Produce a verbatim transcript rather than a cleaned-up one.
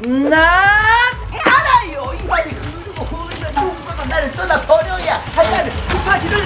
난 알아요. 이 밤이 흐르고 흐르면 누군가가 나를 떠나버려야 한다는 그 사실을